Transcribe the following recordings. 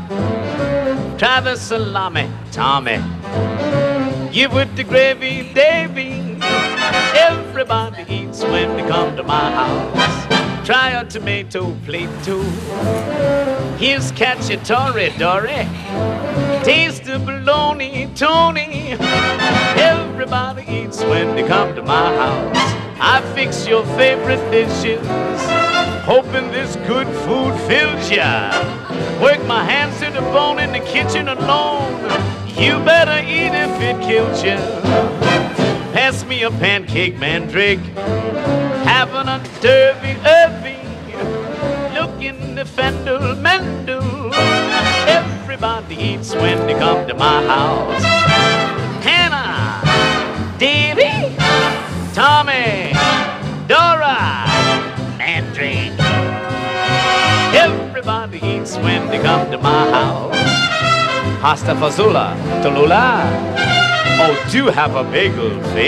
Try the salami, Tommy. Give with the gravy, Davy. Everybody eats when they come to my house. Try a tomato plate too. Here's cacciatore, Dory. Taste the bologna, Tony. Everybody eats when they come to my house. I fix your favorite dishes, hoping this good food fills ya. Work my hands to the bone in the kitchen alone. You better eat if it kills ya. Pass me a pancake, mandrake. Having a derby, looking the fendel, mendel. Everybody eats when they come to my house. Hannah, Davy, Tommy, Dora, Mandrake. Everybody eats when they come to my house. Pasta fazula, Tallulah. Oh, do have a bagel.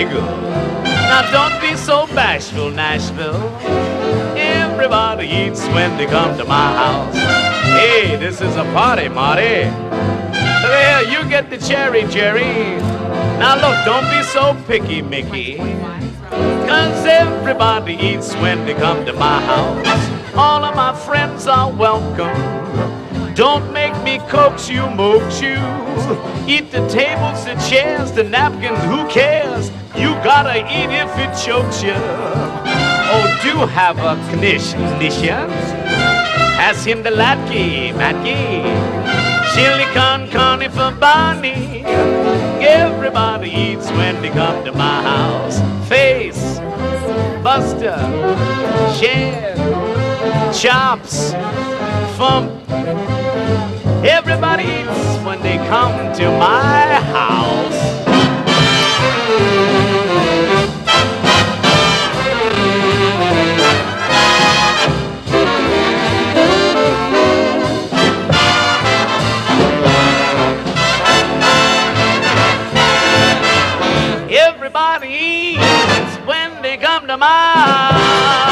Now don't be so bashful, Nashville. Everybody eats when they come to my house. Hey, this is a party, Marty. Look here, you get the cherry, Jerry. Now look, don't be so picky, Mickey. 'Cause everybody eats when they come to my house. All of my friends are welcome. Don't make me coax you, moax you. Eat the tables, the chairs, the napkins, who cares? You gotta eat if it chokes you. Oh, do have a knishan. Pass him the latke, matke. Chili con carne for Barney. Everybody eats when they come to my house. Face, Buster, Shed, Chops, Fump. Everybody eats when they come to my house. Everybody eats when they come to my house.